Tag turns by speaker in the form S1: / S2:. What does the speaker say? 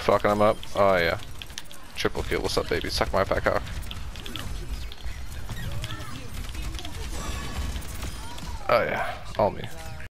S1: fucking him up. Oh yeah. Triple kill. What's up, baby? Suck my fat cock. Oh yeah. All me.